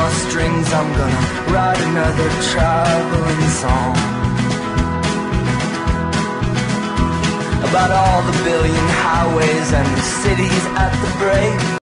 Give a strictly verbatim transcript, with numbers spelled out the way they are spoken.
my strings, I'm gonna write another traveling song about all the billion highways and the cities at the break.